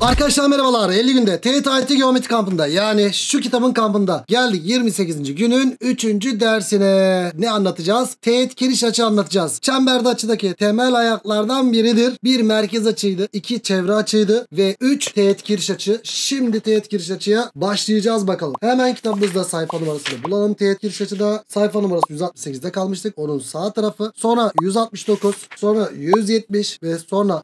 Arkadaşlar merhabalar. 50 günde TYT Geometri kampında, yani şu kitabın kampında geldik 28. günün 3. dersine. Ne anlatacağız? Teğet kiriş açı anlatacağız. Çemberde açıdaki temel ayaklardan biridir. Bir merkez açıydı, 2 çevre açıydı ve 3 teğet kiriş açı. Şimdi teğet kiriş açıya başlayacağız bakalım. Hemen kitabımızda sayfa numarasını bulalım. Teğet kiriş açıda sayfa numarası 168'de kalmıştık. Onun sağ tarafı. Sonra 169, sonra 170 ve sonra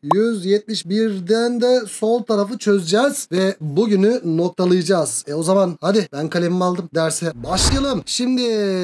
171'den de sol tarafı çözeceğiz ve bugünü noktalayacağız. O zaman hadi ben kalemimi aldım, derse başlayalım. Şimdi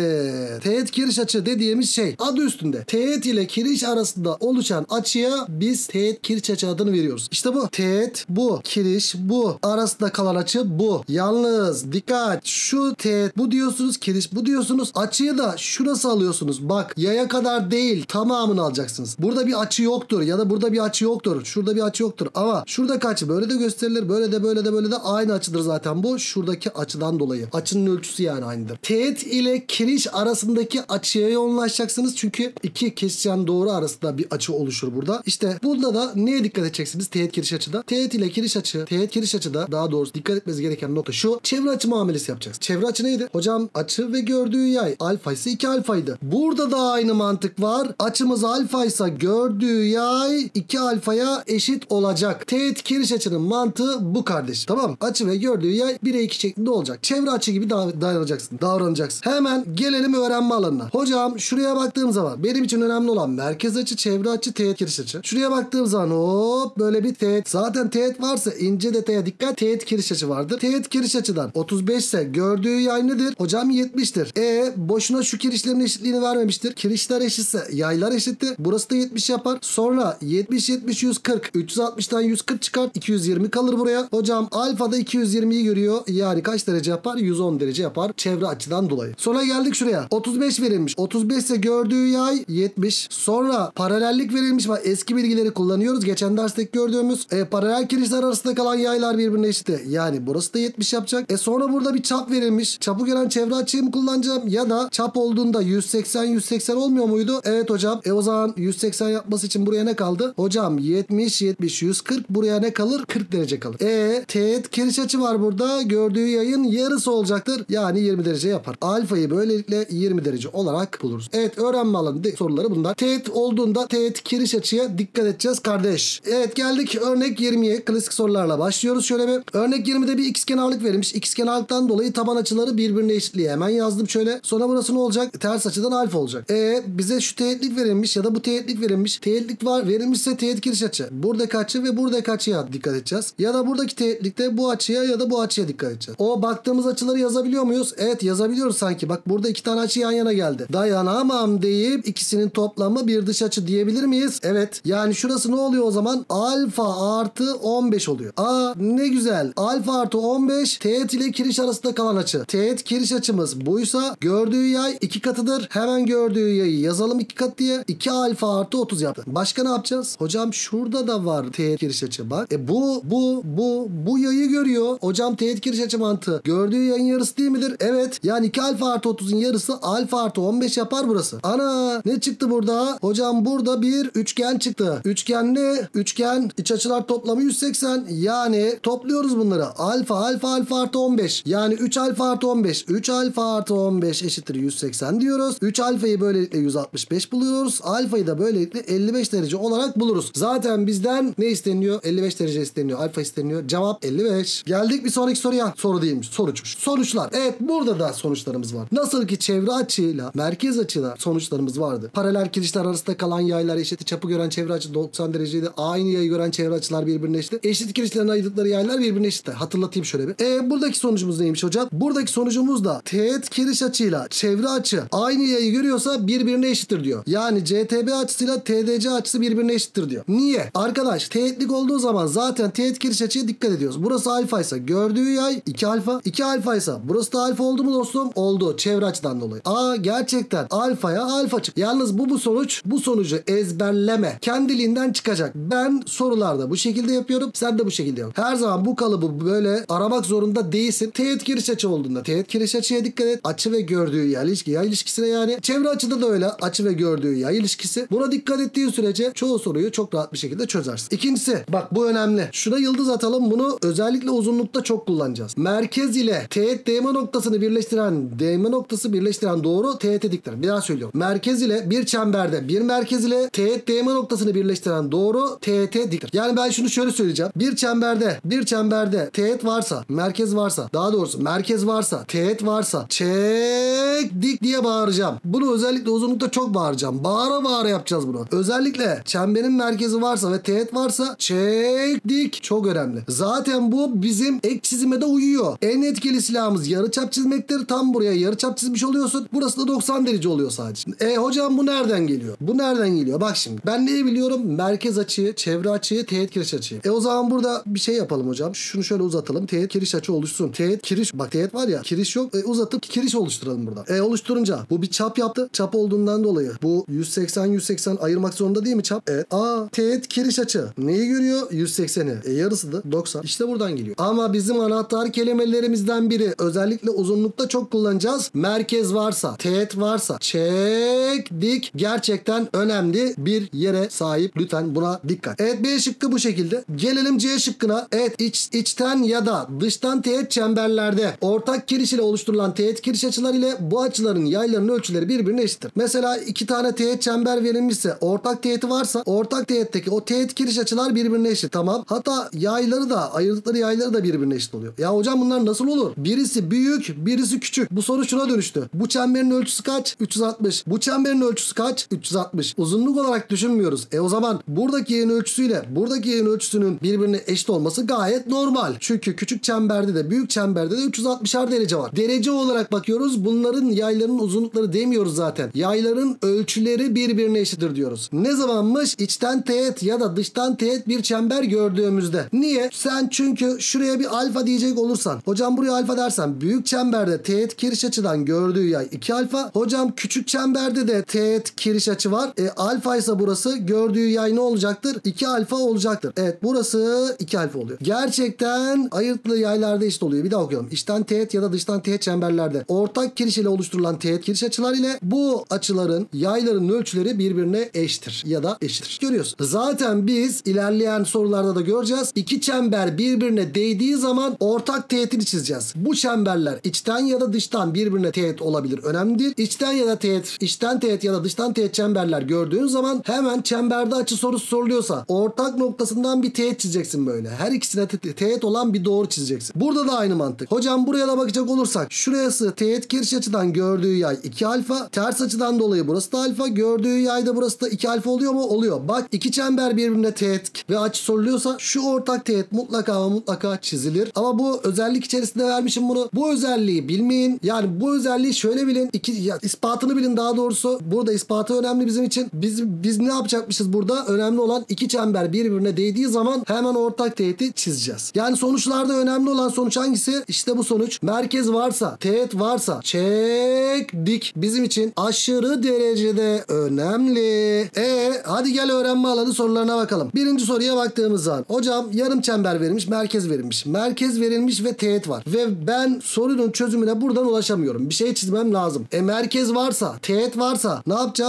teğet kiriş açı dediğimiz şey adı üstünde. Teğet ile kiriş arasında oluşan açıya biz teğet kiriş açı adını veriyoruz. İşte bu. Teğet bu. Kiriş bu. Arasında kalan açı bu. Yalnız dikkat, şu teğet bu diyorsunuz, kiriş bu diyorsunuz. Açıyı da şurası alıyorsunuz. Bak, yaya kadar değil, tamamını alacaksınız. Burada bir açı yoktur ya da burada bir açı yoktur. Şurada bir açı yoktur ama şurada kaç böyle de gösterilir. Böyle de böyle de böyle de aynı açıdır zaten bu. Şuradaki açıdan dolayı. Açının ölçüsü yani aynıdır. Teğet ile kiriş arasındaki açıya yoğunlaşacaksınız. Çünkü iki kesişen doğru arasında bir açı oluşur burada. İşte burada da neye dikkat edeceksiniz teğet kiriş açıda? Teğet ile kiriş açı. Teğet kiriş açıda daha doğrusu dikkat etmeniz gereken nokta şu. Çevre açı muamelesi yapacağız. Çevre açı neydi? Hocam açı ve gördüğü yay. Alfa ise 2 alfaydı. Burada da aynı mantık var. Açımız alfa ise gördüğü yay 2 alfaya eşit olacak. Teğet kiriş açının mantığı bu kardeş. Tamam. Açı ve gördüğü yay 1'e 2 şeklinde olacak. Çevre açı gibi davranacaksın. Hemen gelelim öğrenme alanına. Hocam şuraya baktığım zaman benim için önemli olan merkez açı, çevre açı, teğet kiriş açı. Şuraya baktığım zaman hop böyle bir teğet. Zaten teğet varsa ince detaya dikkat. Teğet kiriş açı vardır. Teğet kiriş açıdan 35 ise gördüğü yay nedir? Hocam 70'tir. Boşuna şu kirişlerin eşitliğini vermemiştir. Kirişler eşitse yaylar eşittir. Burası da 70 yapar. Sonra 70 70 140. 360'tan 140 çıkar. 220 kalır buraya. Hocam alfada 220'yi görüyor. Yani kaç derece yapar? 110 derece yapar. Çevre açıdan dolayı. Sonra geldik şuraya. 35 verilmiş. 35 ise gördüğü yay 70. Sonra paralellik verilmiş. Bak, eski bilgileri kullanıyoruz. Geçen dersteki gördüğümüz paralel kirişler arasında kalan yaylar birbirine eşit. Yani burası da 70 yapacak. Sonra burada bir çap verilmiş. Çapı gören çevre açıyı mı kullanacağım? Ya da çap olduğunda 180 olmuyor muydu? Evet hocam. O zaman 180 yapması için buraya ne kaldı? Hocam 70 140 buraya ne kalır? 40 derece kalır. Teğet kiriş açı var burada. Gördüğü yayın yarısı olacaktır. Yani 20 derece yapar. Alfayı böylelikle 20 derece olarak buluruz. Evet, öğrenme alanı soruları bunlar. Teğet olduğunda teğet kiriş açıya dikkat edeceğiz kardeş. Evet, geldik örnek 20'ye. Klasik sorularla başlıyoruz. Şöyle bir örnek 20'de bir ikizkenarlık verilmiş. İkizkenarlıktan dolayı taban açıları birbirine eşitliği. Hemen yazdım şöyle. Sonra burası ne olacak? Ters açıdan alfa olacak. Bize şu teğetlik verilmiş ya da bu teğetlik verilmiş. Teğetlik var. Verilmişse teğet kiriş açı. Buradaki açı ve buradaki açıya dikkat edeceğiz. Ya da buradaki teğetlikte bu açıya ya da bu açıya dikkat edeceğiz. O baktığımız açıları yazabiliyor muyuz? Evet, yazabiliyoruz sanki. Bak, burada iki tane açı yan yana geldi. Dayanamam deyip ikisinin toplamı bir dış açı diyebilir miyiz? Evet. Yani şurası ne oluyor o zaman? Alfa artı 15 oluyor. Ne güzel. Alfa artı 15 teğet ile kiriş arasında kalan açı. Teğet kiriş açımız buysa gördüğü yay 2 katıdır. Hemen gördüğü yayı yazalım 2 kat diye. 2 alfa artı 30 yaptı. Başka ne yapacağız? Hocam şurada da var teğet kiriş açı. Bak. Bu yayı görüyor. Hocam teğet kiriş açı mantığı. Gördüğü yayın yarısı değil midir? Evet. Yani 2 alfa artı 30'un yarısı alfa artı 15 yapar burası. Ana, ne çıktı burada? Hocam burada bir üçgen çıktı. Üçgen ne? Üçgen iç açılar toplamı 180. Yani topluyoruz bunları. Alfa artı 15. Yani 3 alfa artı 15. 3 alfa artı 15 eşittir 180 diyoruz. 3 alfayı böylelikle 165 buluyoruz. Alfayı da böylelikle 55 derece olarak buluruz. Zaten bizden ne isteniyor? 55 derece isteniyor. Alfa isteniyor. Cevap 55. Geldik bir sonraki soruya. Soru değilmiş. Sonuçmuş. Sonuçlar. Evet, burada da sonuçlarımız var. Nasıl ki çevre açıyla merkez açıyla sonuçlarımız vardı. Paralel kirişler arasında kalan yaylar eşit. Çapı gören çevre açı 90 dereceydi. Aynı yayı gören çevre açılar birbirine eşit. Eşit kirişlerin ayırdıkları yaylar birbirine eşit. Hatırlatayım şöyle bir. Buradaki sonucumuz neymiş hocam? Buradaki sonucumuz da teğet kiriş açıyla çevre açı aynı yayı görüyorsa birbirine eşittir diyor. Yani CTB açısıyla TDC açısı birbirine eşittir diyor. Niye? Arkadaş, teğetlik olduğu zaman zaten teğet kiriş açıya dikkat ediyoruz. Burası alfa ise gördüğü yay 2 alfa. 2 alfa ise burası da alfa oldu mu dostum? Oldu. Çevre açıdan dolayı. Gerçekten alfaya alfa çık. Yalnız bu sonuç. Bu sonucu ezberleme. Kendiliğinden çıkacak. Ben sorularda bu şekilde yapıyorum. Sen de bu şekilde yap. Her zaman bu kalıbı böyle aramak zorunda değilsin. Teğet kiriş açı olduğunda teğet kiriş açıya dikkat et. Açı ve gördüğü yay ilişkisine yani. Çevre açıda da öyle. Açı ve gördüğü yay ilişkisi. Buna dikkat ettiğin sürece çoğu soruyu çok rahat bir şekilde çözersin. İkincisi, bak bu önemli. şuna yıldız atalım. Bunu özellikle uzunlukta çok kullanacağız. Merkez ile teğet değme noktasını birleştiren doğru teğete diktir. Bir daha söylüyorum. Merkez ile bir çemberde bir merkez ile teğet değme noktasını birleştiren doğru teğete diktir. Yani ben şunu şöyle söyleyeceğim. Bir çemberde teğet varsa, merkez varsa, daha doğrusu merkez varsa, teğet varsa çek dik diye bağıracağım. Bunu özellikle uzunlukta çok bağıracağım. Bağıra bağıra yapacağız bunu. Özellikle çemberin merkezi varsa ve teğet varsa çek dik çok önemli. Zaten bu bizim ek çizime de uyuyor. En etkili silahımız yarıçap çizmektir. Tam buraya yarıçap çizmiş oluyorsun. Burası da 90 derece oluyor sadece. Hocam bu nereden geliyor? Bu nereden geliyor? Bak şimdi. Ben neyi biliyorum? Merkez açıyı, çevre açıyı, teğet kiriş açıyı. O zaman burada bir şey yapalım hocam. Şunu şöyle uzatalım. Teğet kiriş açı oluşsun. Teğet kiriş. Bak teğet var ya. Kiriş yok. Uzatıp kiriş oluşturalım burada. Oluşturunca bu bir çap yaptı. Çap olduğundan dolayı bu 180 ayırmak zorunda değil mi çap? Evet. Teğet kiriş açı. Neyi görüyor? 180'i. Yarısı da 90. İşte buradan geliyor. Ama bizim anahtar kelimelerimizden biri özellikle uzunlukta çok kullanacağız. Merkez varsa, teğet varsa çek dik gerçekten önemli bir yere sahip. Lütfen buna dikkat. Evet, B şıkkı bu şekilde. Gelelim C şıkkına. Evet, içten ya da dıştan teğet çemberlerde ortak kiriş ile oluşturulan teğet kiriş açıları ile bu açıların yaylarının ölçüleri birbirine eşittir. Mesela iki tane teğet çember verilmişse, ortak teğeti varsa ortak teğetteki o teğet kiriş açılar birbirine eşit. Tamam. Hatta yayları da, ayırdıkları yayları da birbirine eşit oluyor. Ya hocam bunlar nasıl olur? Birisi büyük, birisi küçük. Bu soru şuna dönüştü. Bu çemberin ölçüsü kaç? 360. Bu çemberin ölçüsü kaç? 360. Uzunluk olarak düşünmüyoruz. O zaman buradaki yayın ölçüsüyle buradaki yayın ölçüsünün birbirine eşit olması gayet normal. Çünkü küçük çemberde de büyük çemberde de 360'ar derece var. Derece olarak bakıyoruz. Bunların yaylarının uzunlukları demiyoruz zaten. Yayların ölçüleri birbirine eşittir diyoruz. Ne zamanmış? İçten teğet ya da dıştan teğet bir çember gördüğümüzde. Niye? Sen çünkü şuraya bir alfa diyecek olursan. Hocam buraya alfa dersen büyük çemberde teğet kiriş açıdan gördüğü yay 2 alfa. Hocam küçük çemberde de teğet kiriş açı var. Alfa ise burası gördüğü yay ne olacaktır? 2 alfa olacaktır. Evet, burası 2 alfa oluyor. Gerçekten ayırtılı yaylarda eşit oluyor. Bir daha okuyalım. İçten teğet ya da dıştan teğet çemberlerde ortak kiriş ile oluşturulan teğet kiriş açılar ile bu açıların yayların ölçüleri birbirine eşittir ya da eşittir. Görüyorsun. Zaten biz ilerleyen sorularda da göreceğiz. İki çember birbirine değdiği zaman ortak teğetini çizeceğiz. Bu çemberler içten ya da dıştan birbirine teğet olabilir. Önemli değil. İçten teğet ya da dıştan teğet çemberler gördüğün zaman hemen çemberde açı sorusu soruluyorsa ortak noktasından bir teğet çizeceksin böyle. Her ikisine teğet olan bir doğru çizeceksin. Burada da aynı mantık. Hocam buraya da bakacak olursak şurası teğet kiriş açıdan gördüğü yay 2 alfa. Ters açıdan dolayı burası da alfa. Gördüğü yayda burası da 2 alfa oluyor mu? Oluyor. Bak, iki çember birbirine teğet ve açı soruluyorsa şu ortak teğet mutlaka ama mutlaka çizilir. Ama bu özellik içerisinde vermişim bunu. Bu özelliği bilmeyin. Yani bu özelliği şöyle bilin. İspatını bilin daha doğrusu. Burada ispatı önemli bizim için. Biz ne yapacakmışız burada? Önemli olan iki çember birbirine değdiği zaman hemen ortak teğeti çizeceğiz. Yani sonuçlarda önemli olan sonuç hangisi? İşte bu sonuç. Merkez varsa, teğet varsa çek dik bizim için aşırı derecede önemli. Hadi gel öğrenme alanı sorularına bakalım. Birinci soruya baktığımız zaman hocam yarım çember verilmiş, merkez verilmiş. Merkez verilmiş ve teğet var. Ve ben sorunun çözümüne buradan ulaşamıyorum. Bir şey çizmem lazım. Merkez varsa, teğet varsa ne yapacağım?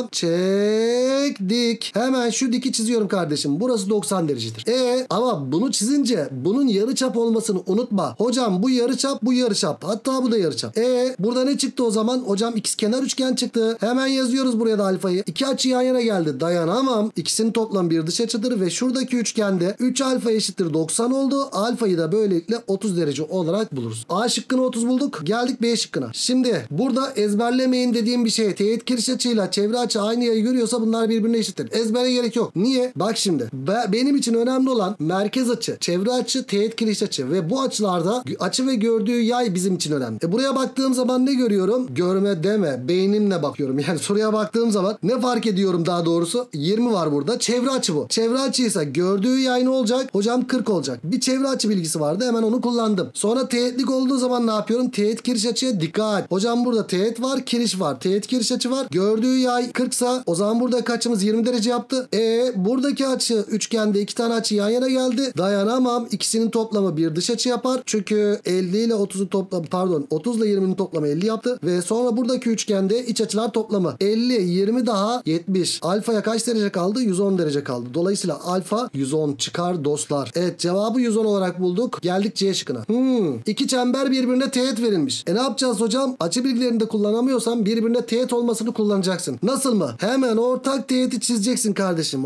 Çek dik. Hemen şu diki çiziyorum kardeşim. Burası 90 derecedir. Ama bunu çizince bunun yarıçap olmasını unutma. Hocam bu yarıçap, bu yarıçap. Hatta bu da yarıçap. Burada ne çıktı o zaman? Hocam ikizkenar üçgen çıktı. Hemen yazıyoruz buraya da alfayı. İki açı yan yana geldi. Dayanamam. İkisinin toplam bir dış açıdır ve şuradaki üçgende 3 alfa eşittir 90 oldu. Alfayı da böylelikle 30 derece olarak buluruz. A şıkkını 30 bulduk. Geldik B şıkkına. Şimdi burada ezberlemeyin dediğim bir şey. Teğet kiriş açıyla çevre açı aynı yayı görüyorsa bunlar birbirine eşittir. Ezbere gerek yok. Niye? Bak şimdi. Benim için önemli olan merkez açı, çevre açı, teğet kiriş açı ve bu açılarda açı ve gördüğü yay bizim için önemli. Buraya baktığım zaman ne görüyorum? Görme deme. Beynimle bakıyorum. Yani soruya baktığım zaman ne fark ediyorum daha doğrusu? 20 var burada. Çevre açı bu. Çevre açıysa gördüğü yay ne olacak? Hocam 40 olacak. Bir çevre açı bilgisi vardı. Hemen onu kullandım. Sonra teğetlik olduğu zaman ne yapıyorum? Teğet kiriş açıya dikkat. Hocam burada teğet var, kiriş var. Teğet kiriş açı var. Gördüğü yay 40 sa o zaman burada açımız 20 derece yaptı. Buradaki açı üçgende iki tane açı yan yana geldi. Dayanamam. İkisinin toplamı bir dış açı yapar. Çünkü 50 ile 30'un toplamı 30 ile 20'nin toplamı 50 yaptı. Ve sonra buradaki üçgende iç açılar toplamı 50, 20 daha 70. Alfaya kaç derece kaldı? 110 derece kaldı. Dolayısıyla alfa 110 çıkar dostum. dostlar. Evet, cevabı 110 olarak bulduk. Geldik C şıkkına. İki çember birbirine teğet verilmiş. Ne yapacağız hocam? Açı bilgilerini de kullanamıyorsan birbirine teğet olmasını kullanacaksın. Nasıl mı? Hemen ortak teğeti çizeceksin kardeşim.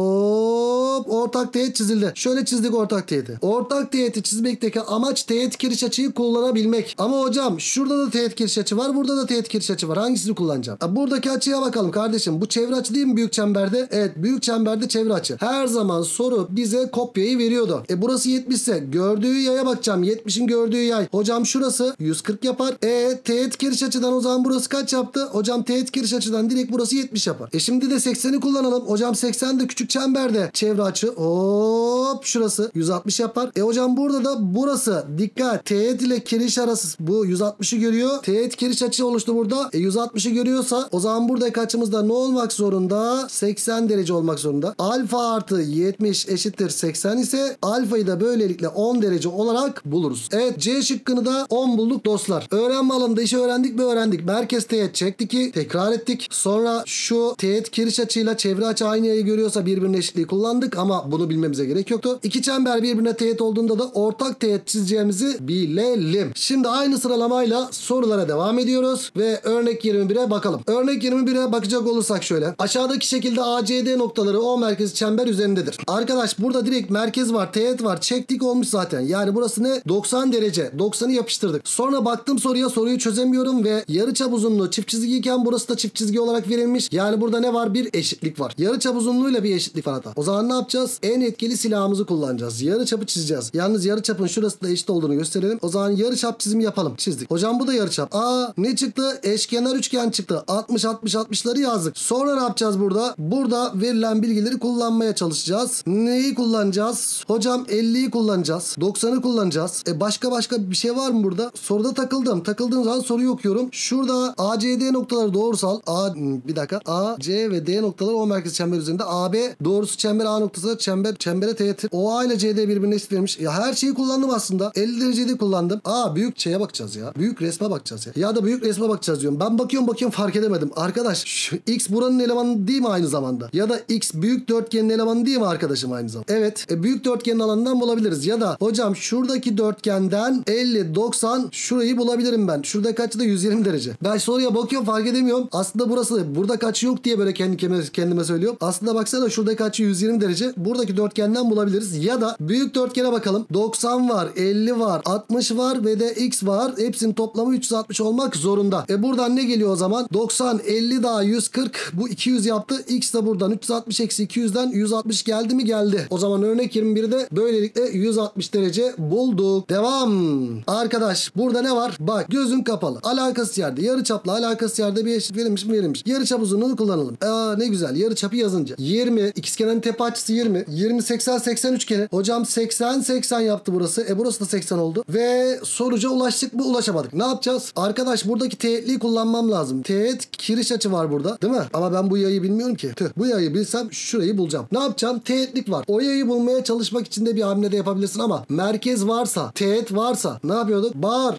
Hop, ortak teğet çizildi. Şöyle çizdik ortak teğeti. Ortak teğeti çizmekteki amaç teğet kiriş açıyı kullanabilmek. Ama hocam şurada da teğet kiriş açı var. Burada da teğet kiriş açı var. Hangisini kullanacağım? Buradaki açıya bakalım kardeşim. Bu çevre açı değil mi büyük çemberde? Evet, büyük çemberde çevre açı. Her zaman soru bize kopyayı veriyordu. Burası 70 ise gördüğü yaya bakacağım. 70'in gördüğü yay. Hocam şurası 140 yapar. Teğet kiriş açıdan o zaman burası kaç yaptı? Hocam teğet kiriş açıdan direkt burası 70 yapar. Şimdi de 80'i kullanalım. Hocam 80 de küçük çemberde çevre açı. Hop, şurası 160 yapar. Hocam burada da burası. Dikkat. Teğet ile kiriş arası bu 160'ı görüyor. Teğet kiriş açı oluştu burada. 160'ı görüyorsa o zaman buradaki açımızda ne olmak zorunda? 80 derece olmak zorunda. Alfa artı 70 eşittir 80 ise alfayı da böylelikle 10 derece olarak buluruz. Evet, C şıkkını da 10 bulduk dostlar. Öğrenme alanında işi öğrendik mi? Öğrendik. Merkez teğet çektik ki tekrar ettik. Sonra şu teğet kiriş açıyla çevre açı aynı yayı görüyorsa birbirine eşitliği kullandık ama bunu bilmemize gerek yoktu. İki çember birbirine teğet olduğunda da ortak teğet çizeceğimizi bilelim. Şimdi aynı sıralamayla sorulara devam ediyoruz ve örnek 21'e bakalım. Örnek 21'e bakacak olursak şöyle. Aşağıdaki şekilde ACD noktaları O merkezi çember üzerindedir. Arkadaş burada direkt merkez var, teğet var. Çektik olmuş zaten. Yani burası ne? 90 derece. 90'ı yapıştırdık. Sonra baktım soruya, soruyu çözemiyorum ve yarıçap uzunluğu çift çizgiyken burası da çift çizgi olarak verilmiş. Yani burada ne var? Bir eşitlik var. Yarıçap uzunluğuyla bir eşitlik var hatta. O zaman ne yapacağız? En etkili silahımızı kullanacağız. Yarıçapı çizeceğiz. Yalnız yarıçapın şurası da eşit olduğunu gösterelim. O zaman yarıçap çizimi yapalım. Çizdik. Hocam bu da yarıçap. Ne çıktı? Eşkenar üçgen çıktı. 60 60 60'ları yazdık. Sonra ne yapacağız burada? Burada verilen bilgileri kullanmaya çalışacağız. Neyi kullanacağız? Hocam 50'yi kullanacağız. 90'ı kullanacağız. Başka bir şey var mı burada? Soruda takıldım. Takıldığım zaman soruyu okuyorum. Şurada ACD noktaları doğrusal. Bir dakika. A, C ve D noktaları O merkezi çember üzerinde. AB doğrusu çember A noktası çembere teğet. OA ile CD birbirine eşit vermiş. Ya her şeyi kullandım aslında. 50 derecede kullandım. Büyük şeye bakacağız ya. Büyük resme bakacağız ya. Ya da büyük resme bakacağız diyorum. Ben bakıyorum fark edemedim. Arkadaş şu X buranın elemanı değil mi aynı zamanda? Ya da X büyük dörtgenin elemanı değil mi arkadaşım aynı zamanda? Evet. Büyük dörtgenin alanından bulabiliriz. Ya da hocam şuradaki dörtgenden 50 90 şurayı bulabilirim ben. Şurada kaçı da 120 derece. Ben soruya bakıyorum fark edemiyorum. Aslında burası burada kaçı yok diye böyle kendime söylüyorum. Aslında baksana şuradaki açı 120 derece. Buradaki dörtgenden bulabiliriz. Ya da büyük dörtgene bakalım. 90 var, 50 var, 60 var ve de X var. Hepsinin toplamı 360 olmak zorunda. Buradan ne geliyor o zaman? 90, 50 daha 140. Bu 200 yaptı. X de buradan 360 eksi 200'den 160 geldi mi? Geldi. O zaman örnek 21'de böylelikle 160 derece bulduk. Devam. Arkadaş burada ne var? Bak gözün kapalı. Alakası yerde. Yarıçapla alakası yerde bir eşit verilmiş mi? Verilmiş. Yarıçap uzunluğunu kullanalım. Ne güzel. Yarıçapı yazınca. 20. İkizkenarın tepe açısı 20. 20 80 80 üçgeni. Hocam 80 80 yaptı burası. Burası da 80 oldu. Ve sonuca ulaştık mı? Ulaşamadık. Ne yapacağız? Arkadaş buradaki teğetliği kullanmam lazım. Teğet kiriş açı var burada. Değil mi? Ama ben bu yayı bilmiyorum ki. Bu yayı bilsem şurayı bulacağım. Ne yapacağım? Teğetlik var. O yayı bulmaya çalışmak için de bir hamle de yapabilirsin ama merkez varsa, teğet varsa ne yapıyorduk?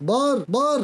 Bar.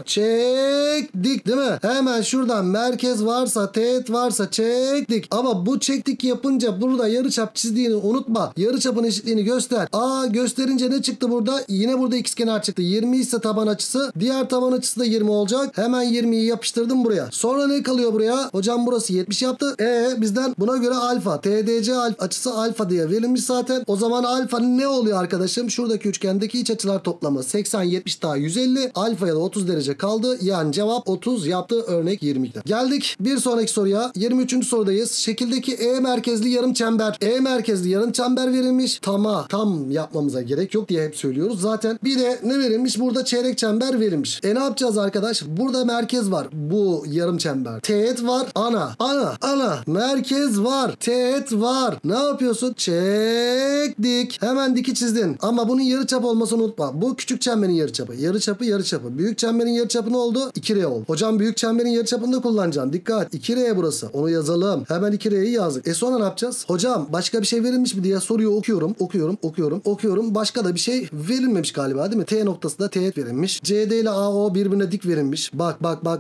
Çektik değil mi? Hemen şuradan merkez varsa, teğet varsa çektik. Ama bu çektik yapınca burada yarıçap çizdiğini unutma. Yarıçapın eşitliğini göster. Gösterince ne çıktı burada? Yine burada ikizkenar çıktı. 20 ise taban açısı. Diğer taban açısı da 20 olacak. Hemen 20'yi yapıştırdım buraya. Sonra ne kalıyor buraya? Hocam burası 70 yaptı. Bizden buna göre alfa. TDC açısı alfa diye verilmiş zaten. O zaman alfa ne oluyor arkadaşım? Şuradaki üçgendeki iç açılar toplamı 80 70 daha 150. Alfaya da 30 derece kaldı. Yani cevap 30 yaptı örnek 22'de. Geldik bir sonraki soruya. 23. sorudayız. Şekildeki E merkezli yarım çember. E merkezli yarım çember verilmiş. Tam yapmamıza gerek yok diye hep söylüyoruz. Zaten bir de ne verilmiş? Burada çeyrek çember verilmiş. Ne yapacağız arkadaş? Burada merkez var. Bu yarım çember. Teğet var. Ana. Merkez var. Teğet var. Ne yapıyorsun? Çektik. Hemen diki çizdin. Ama bunun yarıçap olmasını unutma. Bu küçük çemberin yarıçapı. Yarıçapı. Büyük çemberin yarıçapı ne oldu? 2R oldu. Hocam büyük çemberin yarıçapını da kullanacaksın. Dikkat. 2R burası. Onu yazalım. Hemen 2R'yi yazdık. Sonra ne yapacağız? Hocam başka bir şey verilmiş mi diye soruyu okuyorum. Başka da bir şey verilmemiş galiba değil mi? T noktası da teğet verilmiş. CD ile AO birbirine dik verilmiş. Bak.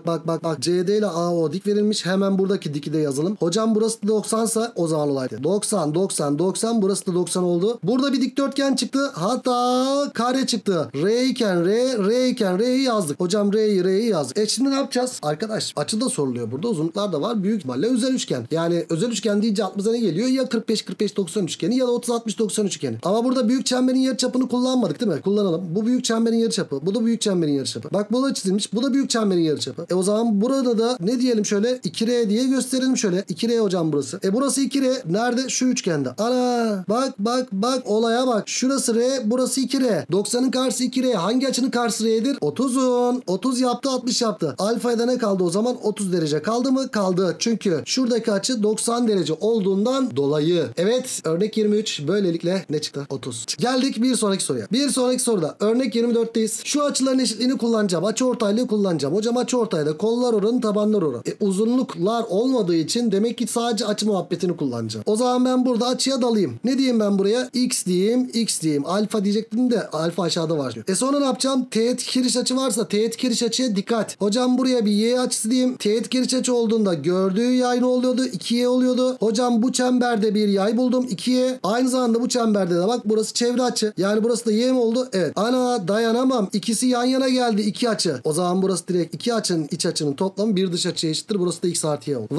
CD ile AO dik verilmiş. Hemen buradaki diki de yazalım. Hocam burası da 90 sa o zaman olay. 90 burası da 90 oldu. oldu? Burada bir dikdörtgen çıktı. Hatta kare çıktı. R iken R iken R'yi yazdık. Hocam R'yi yazdık. Şimdi ne yapacağız? Arkadaş açı da soruluyor burada. Uzunluklar da var. Büyük ihtimalle özel üçgen. Yani özel üçgen deyince aklımıza ne geliyor? Ya 45-45-90 üçgeni ya da 30-60-90 üçgeni. Ama burada büyük çemberin yarıçapını kullanmadık değil mi? Kullanalım. Bu büyük çemberin yarıçapı. Bu da büyük çemberin yarıçapı. Bak bu da çizilmiş. Bu da büyük çemberin yarıçapı. O zaman burada da ne diyelim şöyle? 2R diye gösterelim şöyle. 2R hocam burası. Burası 2R. Nerede? Şu üçgende. Ana! Bak. Olaya bak. Şurası R. Burası 2R. 90'ın karşısı 2R. Hangi açının karşısı R'dir? 30'un. 30 yaptı 60 yaptı. Alfa'da ne kaldı o zaman? 30 derece kaldı mı? Kaldı. Çünkü şuradaki açı 90 derece olduğundan dolayı. Evet. Örnek 23. Böylelikle ne çıktı? 30. Geldik bir sonraki soruya. Bir sonraki soruda örnek 24'teyiz. Şu açıların eşitliğini kullanacağım. Açıortaylığı kullanacağım. Hocam açıortayda kollar oranı tabanlar oranı. Uzunluklar olmadığı için demek ki sadece açı muhabbetini kullanacağım. O zaman ben burada açıya dalayım. Ne diyeyim ben buraya? X diyeyim. Alfa diyecektim de alfa aşağıda var. Sonra ne yapacağım? Teğet kiriş açı varsa teğet kiriş açıya dikkat. Hocam buraya bir Y açısı diyeyim. Teğet kiriş açı olduğunda gördüğü yay ne oluyordu? 2Y oluyordu. Hocam bu çemberde bir yay buldum. 2Y. Aynı zamanda bu çemberde de bak burası çevre açı. Yani burası da Y mi oldu? Evet. Ana dayanamam. İkisi yan yana geldi. 2 açı. O zaman burası direkt 2 açının iç açının toplamı bir dış açıya eşittir. Burası da X artı Y oldu.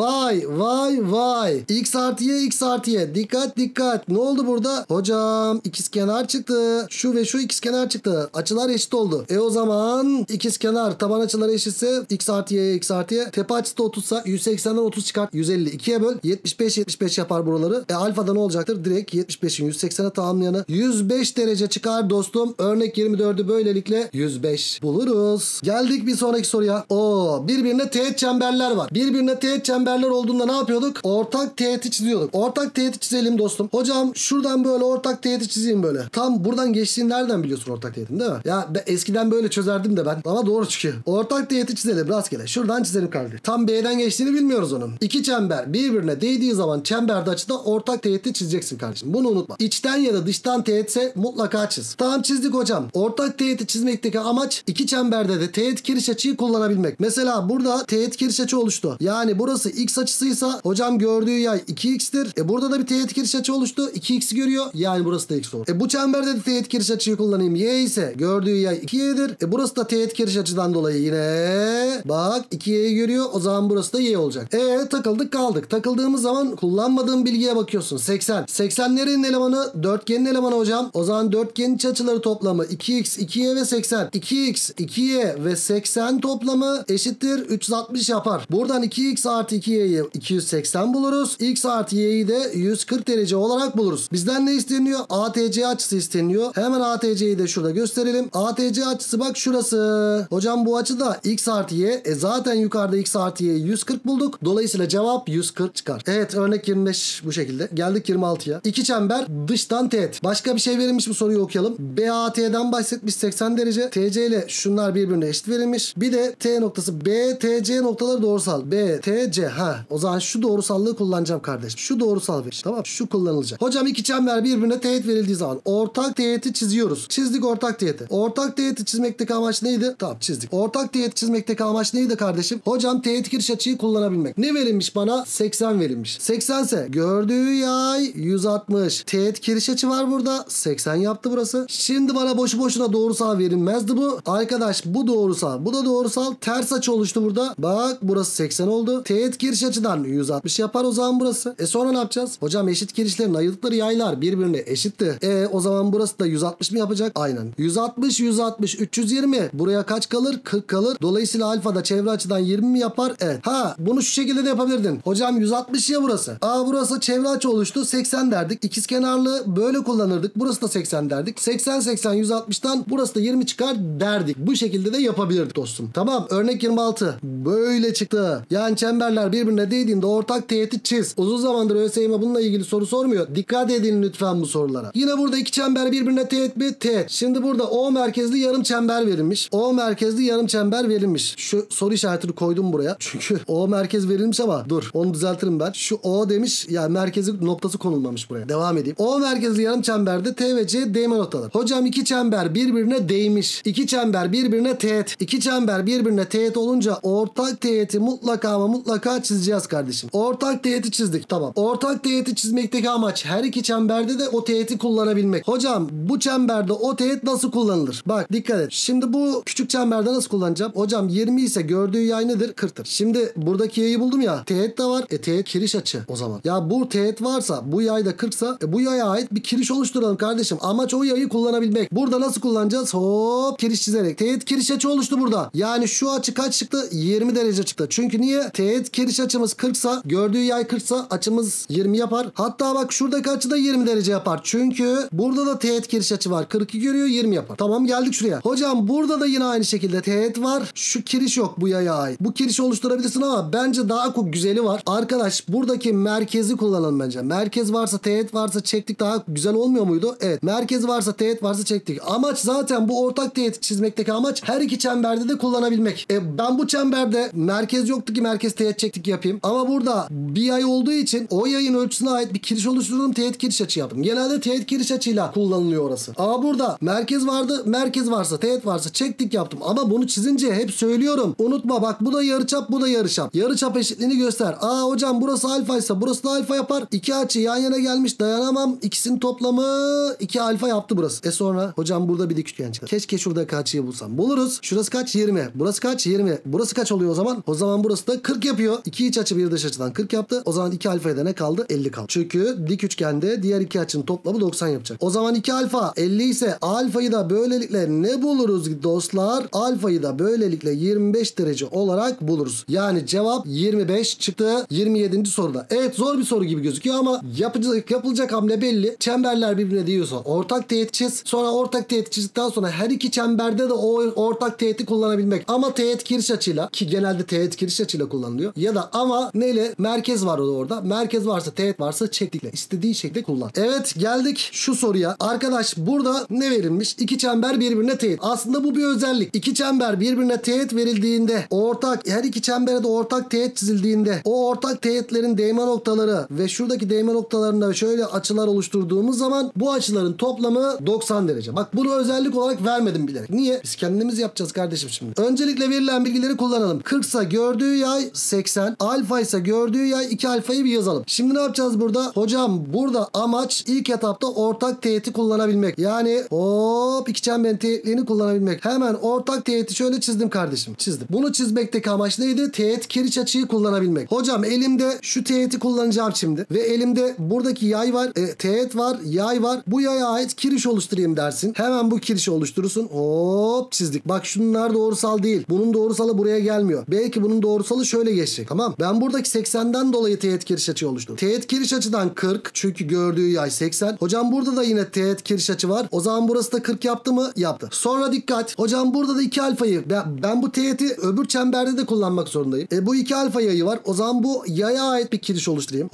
Vay. X artı Y. Dikkat. Ne oldu burada? Hocam ikizkenar çıktı. Şu ve şu ikizkenar çıktı. Açılar eşit oldu. O zaman ikizkenar taban açıları eşitse X artı Y. Tepe açısı da 30 ise 180'den 30 çıkart. 150 2'ye böl. 75 yapar buraları. Alfada ne olacaktır? Direkt 75'in 180'e tamamlayanı 105 derece çıkar dostum. Örnek 24'ü böylelikle 105 buluruz. Geldik bir sonraki soruya. Birbirine teğet çemberler var. Birbirine teğet çemberler olduğunda ne yapıyorduk? Ortak teğeti çiziyorduk. Ortak teğeti çizelim dostum. Hocam şuradan böyle ortak teğeti çizeyim böyle. Tam buradan geçtiğini nereden biliyorsun ortak teğetin değil mi? Ya ben eskiden böyle çözerdim de ben. Ama doğru çıkıyor. Ortak teğeti çizelim rastgele. Şuradan çizelim kardeşim. Tam B'den geçtiğini bilmiyoruz onun. İki çember birbirine değdiği zaman çemberde açıda ortak teğeti çizeceksin kardeşim. Bunu unutma. İçten ya da dıştan teğetse mutlaka çiz. Tamam çizdik hocam. Ortak teğeti çizmekteki amaç iki çemberde de teğet kiriş açıyı kullanabilmek. Mesela burada teğet kiriş açı oluştu. Yani burası X açısıysa hocam gördüğü yay 2X'tir. Burada da bir teğet kiriş açı oluştu. 2X'i görüyor. Yani burası da X olur. Bu çemberde de teğet kiriş açıyı kullanayım. Y ise gördüğü yay 2Y'dir. Burası da teğet kiriş açıdan dolayı yine bak 2Y'yi görüyor. O zaman burası da Y olacak. Takıldık kaldık. Takıldığımız zaman kullanmadığım bilgiye bakıyorsun. 80. 80 nerenin elemanı? Dörtgenin elemanı hocam. O zaman dörtgenin iç açıları toplamı 2X, 2Y ve 80. 2X, 2Y ve 80 toplamı eşittir 360 yapar. Buradan 2X artı 2Y'yi 280 buluruz. X artı Y'yi de 140 derece olarak buluruz. Bizden ne isteniyor? ATC açısı isteniyor. Hemen ATC'yi de şurada gösterelim. ATC açısı bak şurası. Hocam bu açı da X artı Y. Zaten yukarıda X artı Y'yi 140 bulduk. Dolayısıyla cevap 140 çıkar. Evet örnek 25 bu şekilde. Geldik 26'ya. İki çember dıştan teğet. Başka bir şey verilmiş mi soruyu okuyalım. BAT'den bahsetmiş 80 derece. TC ile şunlar birbirine eşit verilmiş. Bir de T noktası BTC noktaları doğrusal. BTC. O zaman şu doğrusallığı kullanacağım kardeşim. Şu doğrusal verir. Tamam. Şu kullanılacak. Hocam iki çember birbirine teğet verildiği zaman ortak teğeti çiziyoruz. Çizdik ortak teğeti. Ortak teğeti çizmekteki amaç neydi? Tamam çizdik. Ortak teğeti çizmekteki amaç neydi kardeşim? Hocam teğet kiriş açıyı kullanabilmek. Ne verilmiş bana? 80 verilmiş. 80 ise gördüğü yay 160. Teğet kiriş açı var burada. 80 yaptı burası. Şimdi bana boşu boşuna doğrusal verilmezdi bu. Arkadaş bu doğrusal. Bu da doğrusal. Ters açı oluştu burada. Bak burası 80 oldu. Teğet kiriş açıdan 160 yapar o zaman burası. Sonra ne yapacağız? Hocam eşit kirişlerin ayırdıkları yaylar birbirine eşitti. O zaman burası da 160 mı yapacak? Aynen. 160 320. Buraya kaç kalır? 40 kalır. Dolayısıyla alfada çevre açıdan 20 mi yapar? Evet. Bunu şu şekilde de yapabilirdin. Hocam 160 ya burası. Burası çevre açı oluştu. 80 derdik. İkizkenarlığı böyle kullanırdık. Burası da 80 derdik. 80 160'tan burası da 20 çıkar derdik. Bu şekilde de yapabilirdik dostum. Tamam. Örnek 26. Böyle çıktı. Yani çemberler birbirine değdiğinde ortak teğeti çiz. Uzun zamandır ÖSYM bununla ilgili soru sormuyor. Dikkat edin lütfen bu sorulara. Yine burada iki çember birbirine teğet mi? Teğet. Şimdi burada O merkezli yarım çember verilmiş. O merkezli yarım çember verilmiş. Şu soru işaretini koydum buraya. Çünkü O merkez verilmiş ama dur onu düzeltirim ben. Şu O demiş yani merkezi noktası konulmamış buraya. Devam edeyim. O merkezli yarım çemberde T ve C değme noktaları. Hocam iki çember birbirine değmiş. İki çember birbirine teğet. İki çember birbirine teğet olunca ortak teğeti mutlaka ama mutlaka çizeceğiz kardeşim. Ortak teğeti çizdik. Tamam. Ortak teğeti çizmekteki amaç her iki çemberde de çemberde o teğeti kullanabilmek. Hocam bu çemberde o teğet nasıl kullanılır? Bak dikkat et. Şimdi bu küçük çemberde nasıl kullanacağım? Hocam 20 ise gördüğü yay nedir? 40'tır. Şimdi buradaki yayı buldum ya. Teğet de var. Teğet kiriş açı o zaman. Ya bu teğet varsa, bu yay da 40'sa bu yaya ait bir kiriş oluşturalım kardeşim. Amaç o yayı kullanabilmek. Burada nasıl kullanacağız? Hop kiriş çizerek. Teğet kiriş açı oluştu burada. Yani şu açı kaç çıktı? 20 derece çıktı. Çünkü niye? Teğet kiriş açımız 40'sa, gördüğü yay 40'sa açımız 20 yapar. Hatta bak şuradaki açı da 20 derece yapar. Çünkü burada da teğet kiriş açı var. 42 görüyor, 20 yapar. Tamam, geldik şuraya. Hocam burada da yine aynı şekilde teğet var. Şu kiriş yok bu yaya ait. Bu kirişi oluşturabilirsin ama bence daha güzeli var. Arkadaş buradaki merkezi kullanalım bence. Merkez varsa, teğet varsa çektik, daha güzel olmuyor muydu? Evet. Merkez varsa, teğet varsa çektik. Amaç zaten bu ortak teğet çizmekteki amaç her iki çemberde de kullanabilmek. Ben bu çemberde merkez yoktu ki merkez teğet çektik yapayım. Ama burada bir yay olduğu için o yayın ölçüsüne ait bir kiriş oluşturdum. Teğet kiriş açı yaptım. Genelde teğet kiriş açıyla kullanılıyor orası. Ama burada merkez vardı. Merkez varsa, teğet varsa çektik yaptım. Ama bunu çizince hep söylüyorum. Unutma bak, bu da yarıçap, bu da yarıçap. Yarıçap eşitliğini göster. Hocam burası alfa ise burası da alfa yapar. İki açı yan yana gelmiş, dayanamam. İkisinin toplamı 2 alfa yaptı burası. Sonra hocam burada bir dik üçgen çıkar. Keşke şuradaki açıyı bulsam. Buluruz. Şurası kaç? 20. Burası kaç? 20. Burası kaç oluyor o zaman? O zaman burası da 40 yapıyor. 2 iç açı bir dış açıdan 40 yaptı. O zaman 2 alfaya da ne kaldı? 50 kaldı. Çünkü dik üçgende diğer iki açının toplamı 90 yapacak. O zaman 2 alfa 50 ise alfayı da böylelikle ne buluruz dostlar? Alfayı da böylelikle 25 derece olarak buluruz. Yani cevap 25 çıktı 27. soruda. Evet, zor bir soru gibi gözüküyor ama yapılacak hamle belli. Çemberler birbirine değiyorsa ortak teğet çiz. Sonra ortak teğet çizdikten sonra her iki çemberde de o ortak teğeti kullanabilmek. Ama teğet kiriş açıyla, ki genelde teğet kiriş açıyla kullanılıyor. Ya da ama neyle? Merkez var orada. Merkez varsa, teğet varsa çektikle. İstediği şekilde kullan. Evet, geldik şu soruya. Arkadaş burada ne verilmiş? İki çember birbirine teğet. Aslında bu bir özellik. İki çember birbirine teğet verildiğinde, her iki çembere de ortak teğet çizildiğinde, o ortak teğetlerin değme noktaları ve şuradaki değme noktalarında şöyle açılar oluşturduğumuz zaman bu açıların toplamı 90 derece. Bak, bunu özellik olarak vermedim bilerek. Niye? Biz kendimiz yapacağız kardeşim şimdi. Öncelikle verilen bilgileri kullanalım. 40 ise gördüğü yay 80. Alfa ise gördüğü yay 2 alfayı bir yazalım. Şimdi ne yapacağız burada? Hocam burada amaç ilk etapta ortak teğeti kullanabilmek. Yani hop iki çemberin teğetliğini kullanabilmek. Hemen ortak teğeti şöyle çizdim kardeşim. Çizdim. Bunu çizmekteki amaç neydi? Teğet kiriş açıyı kullanabilmek. Hocam elimde şu teğeti kullanacağım şimdi. Ve elimde buradaki yay var. Teğet var. Yay var. Bu yaya ait kiriş oluşturayım dersin. Hemen bu kirişi oluşturursun. Hop çizdik. Bak şunlar doğrusal değil. Bunun doğrusalı buraya gelmiyor. Belki bunun doğrusalı şöyle geçecek. Tamam. Ben buradaki 80'den dolayı teğet kiriş açı oluşturdum. Teğet kiriş açıdan 40. Çünkü gördüğü yay 80. Hocam burada da yine teğet kiriş açı var. O zaman burası da 40 yaptı mı? Yaptı. Sonra dikkat. Hocam burada da 2 alfayı. Ben bu teğeti öbür çemberde de kullanmak zorundayım. Bu 2 alfa yayı var. O zaman bu yaya ait bir kiriş oluşturayım.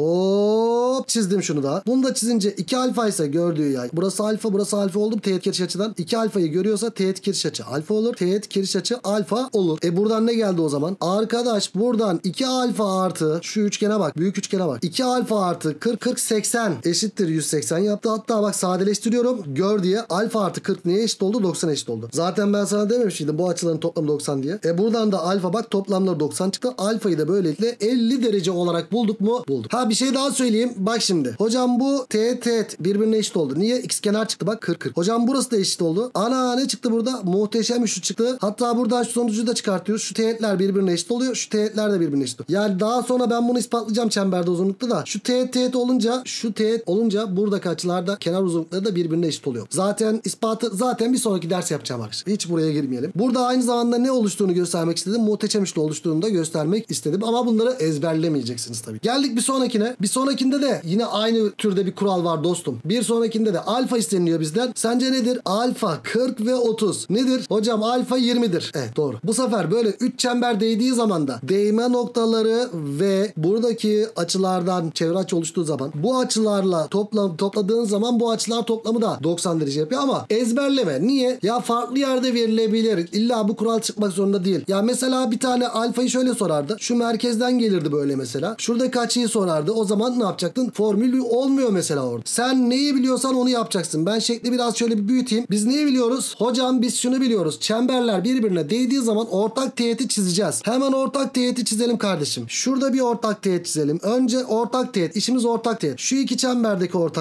Hop çizdim şunu da. Bunu da çizince 2 alfa ise gördüğü yay. Burası alfa, burası alfa oldu. Teğet kiriş açıdan 2 alfayı görüyorsa teğet kiriş açı alfa olur. Teğet kiriş açı alfa olur. Buradan ne geldi o zaman? Arkadaş buradan 2 alfa artı şu üçgene bak. Büyük üçgene bak. 2 alfa artı 40 80 eşittir 180 yaptı. Hatta bak sadeleştiriyorum. Gör diye alfa artı 40 neye eşit oldu? 90 eşit oldu. Zaten ben sana dememiş miydim bu açıların toplamı 90 diye. Buradan da alfa bak toplamları 90 çıktı. Alfayı da böylelikle 50 derece olarak bulduk mu? Bulduk. Bir şey daha söyleyeyim. Bak şimdi. Hocam bu teğet birbirine eşit oldu. Niye? İkizkenar çıktı bak 40. Hocam burası da eşit oldu. Ana ne çıktı burada? Muhteşem üçlü çıktı. Hatta buradan şu sonucu da çıkartıyoruz. Şu teğetler birbirine eşit oluyor. Şu teğetler de birbirine eşit oluyor. Yani daha sonra ben bunu ispatlayacağım çemberde uzunlukta da. Şu teğet olunca, şu teğet olunca buradaki açılarda kenar uzunlukları da birbirine eşit oluyor. Zaten bir sonraki ders yapacağım arkadaşlar. Hiç buraya girmeyelim. Burada aynı zamanda ne oluştuğunu göstermek istedim. Muhteşem üçlü oluştuğunu da göstermek istedim. Ama bunları ezberlemeyeceksiniz tabii. Geldik bir sonrakine. Bir sonrakinde de yine aynı türde bir kural var dostum. Bir sonrakinde de alfa isteniliyor bizden. Sence nedir? Alfa 40 ve 30. Nedir? Hocam alfa 20'dir. Evet doğru. Bu sefer böyle 3 çember değdiği zaman da değme noktaları ve buradaki açılardan çevre açı oluştuğu zaman bu açılarla topladığın zaman bu açılar toplamı da 90 derece yapıyor ama ezberleme. Niye? Ya farklı yerde verilebilir. İlla bu kural çıkmak zorunda değil. Ya mesela bir tane alfayı şöyle sorardı. Şu merkezden gelirdi böyle mesela. Şuradaki açıyı sorardı. O zaman ne yapacaktın? Formül olmuyor mesela orada. Sen neyi biliyorsan onu yapacaksın. Ben şekli biraz şöyle bir büyüteyim. Biz neyi biliyoruz? Hocam biz şunu biliyoruz. Çemberler birbirine değdiği zaman ortak teğeti çizeceğiz. Hemen ortak teğeti çizelim kardeşim. Şurada bir ortak teğet çizelim. Önce ortak teğet. İşimiz ortak teğet. Şu iki çemberdeki ortak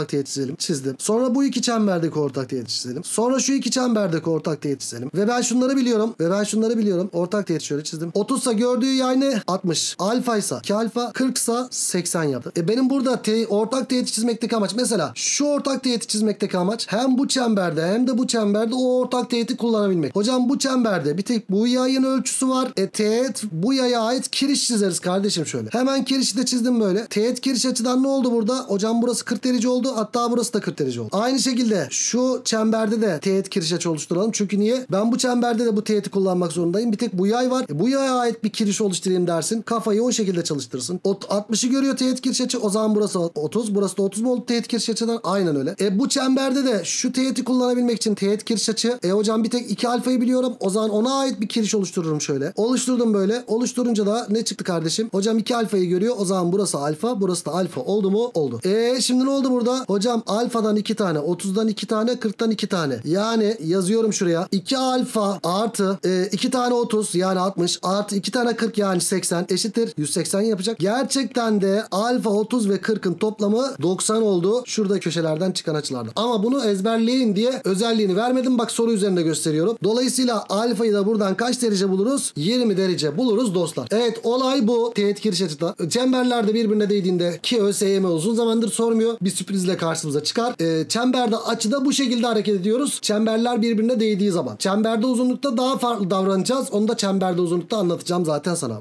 ortak teğet çizelim. Çizdim. Sonra bu iki çemberdeki ortak teğet çizelim. Sonra şu iki çemberdeki ortak teğet çizelim. Ve ben şunları biliyorum. Ortak teğet şöyle çizdim. 30 ise gördüğü yay ne? 60. Alfa ise 2 alfa. 40 ise 80 yaptı. Benim burada ortak teğeti çizmekteki amaç, mesela şu ortak teğeti çizmekteki amaç hem bu çemberde hem de bu çemberde o ortak teğeti kullanabilmek. Hocam bu çemberde bir tek bu yayın ölçüsü var. Teğet bu yaya ait kiriş çizeriz kardeşim şöyle. Hemen kirişi de çizdim böyle. Teğet kiriş açıdan ne oldu burada? Hocam burası 40 derece oldu. Hatta burası da 40 derece oldu. Aynı şekilde şu çemberde de teğet kiriş açı oluşturalım. Çünkü niye? Ben bu çemberde de bu teğeti kullanmak zorundayım. Bir tek bu yay var. Bu yaya ait bir kiriş oluşturayım dersin. Kafayı o şekilde çalıştırırsın. 60'ı görüyor teğet kiriş açı. O zaman burası 30. Burası da 30 mu oldu teğet kiriş açıdan? Aynen öyle. Bu çemberde de şu teğeti kullanabilmek için teğet kiriş açı. Hocam bir tek 2 alfayı biliyorum. O zaman ona ait bir kiriş oluştururum şöyle. Oluşturdum böyle. Oluşturunca da ne çıktı kardeşim? Hocam 2 alfayı görüyor. O zaman burası alfa. Burası da alfa. Oldu mu? Oldu. Şimdi ne oldu burada? Hocam alfadan 2 tane. 30'dan 2 tane. 40'tan 2 tane. Yani yazıyorum şuraya. 2 alfa artı 2 tane 30 yani 60 artı 2 tane 40 yani 80 eşittir 180 yapacak. Gerçekten de alfa 30 ve 40'ın toplamı 90 oldu. Şurada köşelerden çıkan açılarda. Ama bunu ezberleyin diye özelliğini vermedim. Bak soru üzerinde gösteriyorum. Dolayısıyla alfayı da buradan kaç derece buluruz? 20 derece buluruz dostlar. Evet, olay bu. Teğet kiriş açıda. Çemberlerde birbirine değdiğinde ki ÖSYM uzun zamandır sormuyor. Bir sürprizle karşımıza çıkar. Çemberde açıda bu şekilde hareket ediyoruz. Çemberler birbirine değdiği zaman. Çemberde uzunlukta daha farklı davranacağız. Onu da çemberde uzunlukta anlatacağım zaten sana.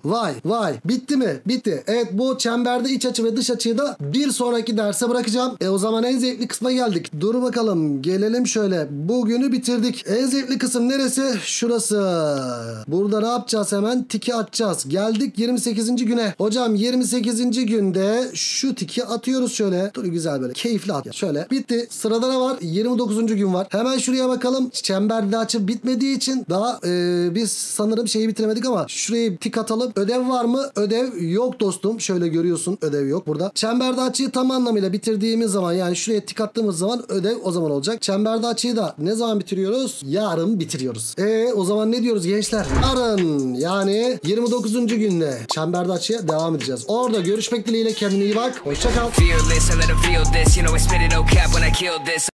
Vay. Bitti mi? Bitti. Evet, bu çemberde iç açı ve dış açıyı da bir sonraki derse bırakacağım. O zaman en zevkli kısma geldik. Dur bakalım. Gelelim şöyle. Bugünü bitirdik. En zevkli kısım neresi? Şurası. Burada ne yapacağız hemen? Tiki atacağız. Geldik 28. güne. Hocam 28. günde şu tiki atıyoruz şöyle. Dur güzel böyle. Keyifli at. Şöyle. Bitti. Sırada ne var? 29. gün var. Hemen şuraya bakalım. Çemberde açı bitmediği için daha biz sanırım şeyi bitiremedik ama şuraya tik atalım. Ödev var mı? Ödev yok dostum. Şöyle görüyorsun. Ödev yok burada. Çemberde açıyı tam anlamıyla bitirdiğimiz zaman, yani şuraya tik attığımız zaman ödev o zaman olacak. Çemberde açıyı da ne zaman bitiriyoruz? Yarın bitiriyoruz. O zaman ne diyoruz gençler? Yarın, yani 29. günde çemberde açıya devam edeceğiz. Orada görüşmek dileğiyle, kendine iyi bak. Hoşça kal.